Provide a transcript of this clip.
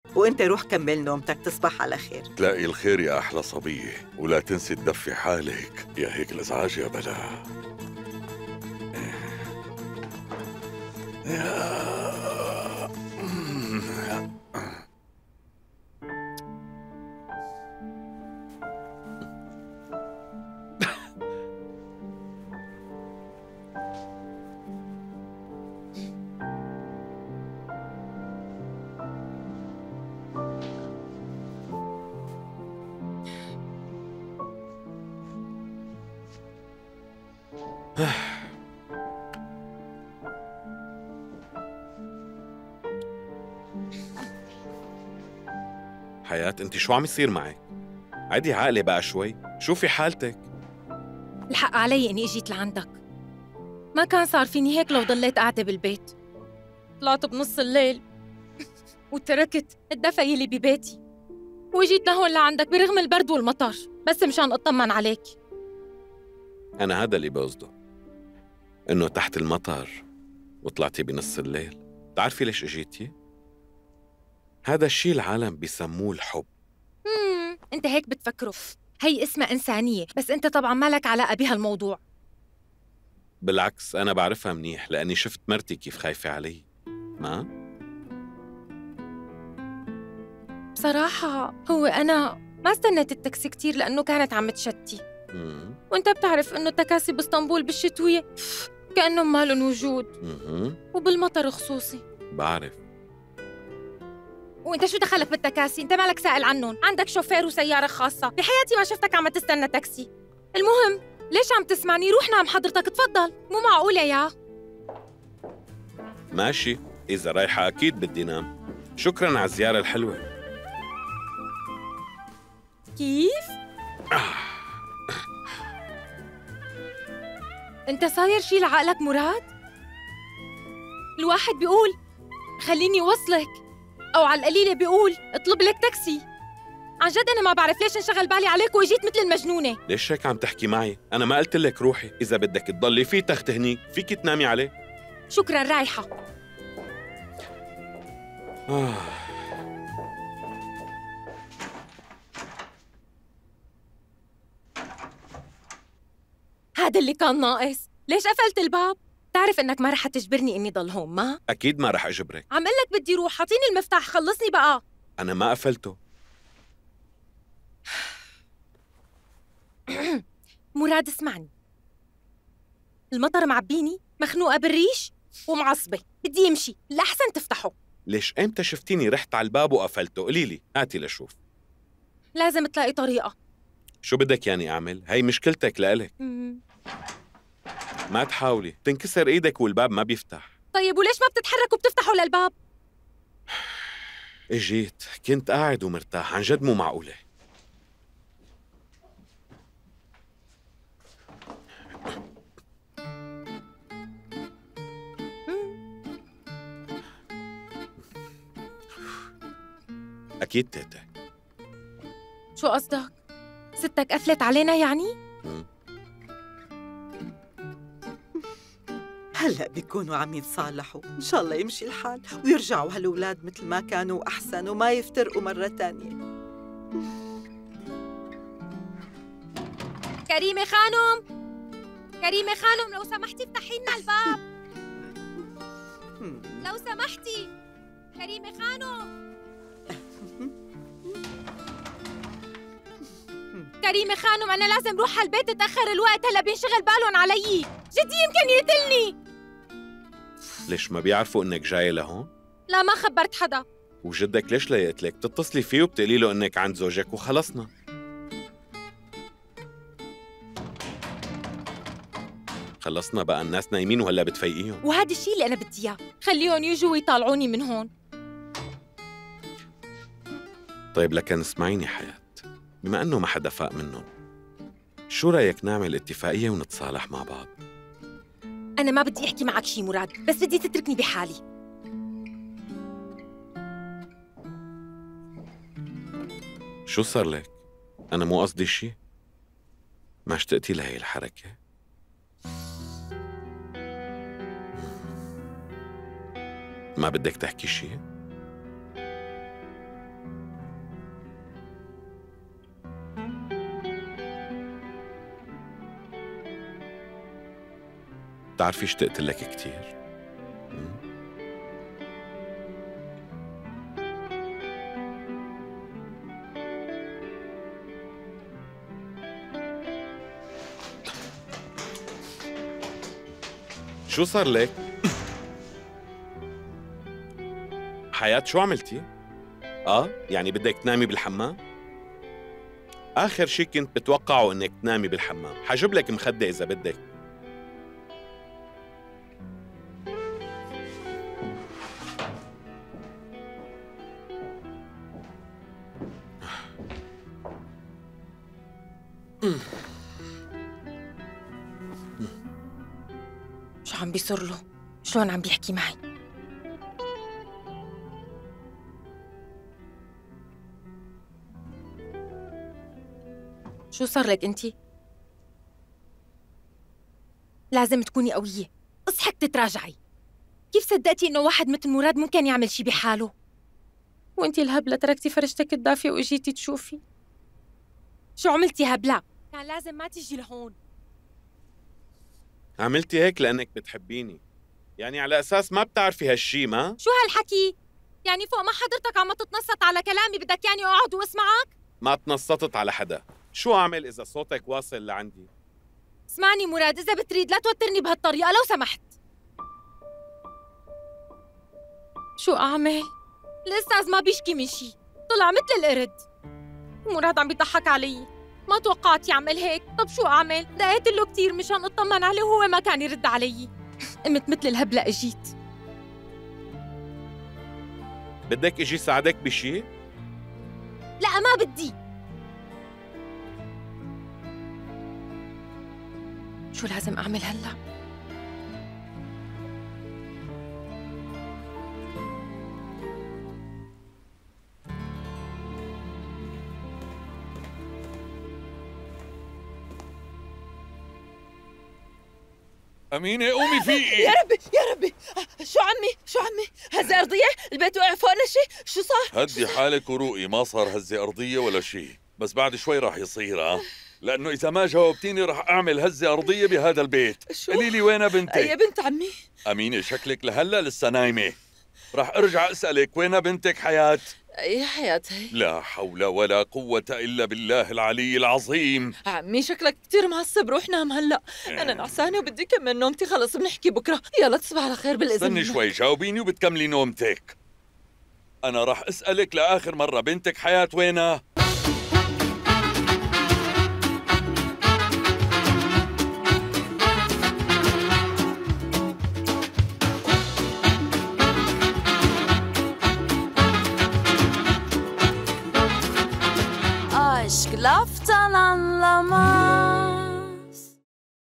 وانت روح كمل نومتك، تصبح على خير. تلاقي الخير يا أحلى صبية، ولا تنسي تدفي حالك يا هيك الإزعاج يا بلا. حياة، انت شو عم يصير معك؟ عادي عقلي بقى شوي، شوفي حالتك. الحق علي اني اجيت لعندك. ما كان صار فيني هيك لو ضليت قاعدة بالبيت. طلعت بنص الليل وتركت الدفى يلي ببيتي وجيت لهون لعندك برغم البرد والمطر، بس مشان اطمن عليك. أنا هذا اللي بقصده، إنه تحت المطر وطلعتي بنص الليل. بتعرفي ليش اجيتي؟ هذا الشيء العالم بيسموه الحب. انت هيك بتفكروا، هي اسمها إنسانية، بس انت طبعا ما لك علاقة بهالموضوع. بالعكس أنا بعرفها منيح لأني شفت مرتي كيف خايفة علي. ما؟ بصراحة هو أنا ما استنيت التاكسي كتير لأنه كانت عم تشتي، وانت بتعرف إنه التكاسي باسطنبول بالشتوية كأنهم ما لهم وجود، وبالمطر خصوصي. بعرف. وانت شو دخلك بالتكاسي؟ انت مالك سائل عنهم؟ عندك شوفير وسيارة خاصة، بحياتي ما شفتك عم تستنى تاكسي. المهم ليش عم تسمعني؟ روح نام حضرتك، تفضل. مو معقولة يا ماشي، إذا رايحة أكيد بدي نام. شكراً على الزيارة الحلوة. كيف؟ انت صاير شي لعقلك مراد؟ الواحد بيقول خليني وصلك، أو على القليلة بيقول اطلب لك تاكسي. عن جد أنا ما بعرف ليش انشغل بالي عليك وإجيت مثل المجنونة. ليش هيك عم تحكي معي؟ أنا ما قلت لك روحي، إذا بدك تضلي في تخت هنيك فيك تنامي عليه. شكراً، رايحة. هذا اللي كان ناقص. ليش قفلت الباب؟ تعرف إنك ما رح تجبرني إني ضل هون، ما؟ أكيد ما رح أجبرك. عم قل لك بدي روح، أعطيني المفتاح، خلصني بقى. أنا ما قفلته. مراد اسمعني، المطر معبيني، مخنوقة بالريش ومعصبة، بدي يمشي، الأحسن تفتحه. ليش إمتى شفتيني رحت على الباب وقفلته؟ قليلي، هاتي لشوف. لازم تلاقي طريقة. شو بدك يعني أعمل؟ هي مشكلتك لإلك. ما تحاولي، تنكسر إيدك والباب ما بيفتح. طيب وليش ما بتتحرك وبتفتحوا للباب؟ اجيت، كنت قاعد ومرتاح، عن جد مو معقولة. أكيد تيتا. شو قصدك؟ ستك قفلت علينا يعني؟ هلأ بيكونوا عم يتصالحوا، إن شاء الله يمشي الحال ويرجعوا هالأولاد مثل ما كانوا أحسن وما يفترقوا مرة تانية. كريمة خانم، كريمة خانم، لو سمحتي افتحي لنا الباب. لو سمحتي كريمة خانم. كريمة خانم، أنا لازم روح على البيت، تأخر الوقت، هلا بينشغل بالهم علي، جدي يمكن يقتلني. ليش ما بيعرفوا إنك جاية لهون؟ لا ما خبرت حدا. وجدك ليش لا يقتلك؟ بتتصلي فيه وبتقولي له إنك عند زوجك وخلصنا. خلصنا بقى، الناس نايمين وهلا بتفيقيهم. وهذا الشيء اللي أنا بدي إياه، خليهم يجوا ويطالعوني من هون. طيب لكن اسمعيني حياة، بما أنه ما حدا فاق منهم، شو رأيك نعمل اتفاقية ونتصالح مع بعض؟ أنا ما بدي أحكي معك شي مراد، بس بدي تتركني بحالي. شو صار لك؟ أنا مو قصدي شي؟ ما اشتقتي لهي الحركة؟ ما بدك تحكي شي؟ بتعرفي اشتقت لك كتير. شو صار لك؟ حياة شو عملتي؟ يعني بدك تنامي بالحمام؟ آخر شي كنت بتوقعه إنك تنامي بالحمام، حجيب لك مخدة إذا بدك. شو عم بيصير له؟ شلون عم بيحكي معي؟ شو صار لك انتي؟ لازم تكوني قوية، اصحك تتراجعي. كيف صدقتي انه واحد مثل مراد ممكن يعمل شي بحاله؟ وانتي الهبلة تركتي فرشتك الدافية واجيتي تشوفي. شو عملتي هبلة؟ كان لازم ما تيجي لهون. عملتي هيك لأنك بتحبيني، يعني على أساس ما بتعرفي هالشي ما؟ شو هالحكي؟ يعني فوق ما حضرتك عم تتنصت على كلامي بدك يعني اقعد واسمعك؟ ما تنصتت على حدا، شو أعمل إذا صوتك واصل لعندي؟ اسمعني مراد، إذا بتريد لا توترني بهالطريقة لو سمحت. شو أعمل؟ الأستاذ ما بيشكي من شي، طلع مثل القرد. مراد عم بيضحك علي، ما توقعت يعمل هيك. طب شو أعمل؟ دقيت له كتير مشان اطمن عليه وهو ما كان يرد علي. قمت مثل الهبلة اجيت. بدك اجي ساعدك بشي؟ لا ما بدي. شو لازم أعمل هلأ؟ أمينة قومي فيقي. يا ربي يا ربي، شو عمي هزة أرضية؟ البيت وقع فوقنا شو صار؟ هدي حالك وروقي، ما صار هزة أرضية ولا شيء، بس بعد شوي راح يصير. لأنه إذا ما جاوبتيني راح أعمل هزة أرضية بهذا البيت. شو؟ قولي لي وينها بنتك؟ يا بنت عمي أمينة شكلك لهلا لسه نايمة. راح أرجع أسألك وينها بنتك حياة؟ يا حياة هي. لا حول ولا قوة إلا بالله العلي العظيم. عمي شكلك كتير معصب، روح نام هلا. أنا نعسانة وبدي كمل نومتي، خلص بنحكي بكرة. يلا تصبح على خير بالإذن. استني شوي، جاوبيني وبتكملي نومتك. أنا راح أسألك لآخر مرة، بنتك حياة وينها؟ Aşk laftan anlamaz.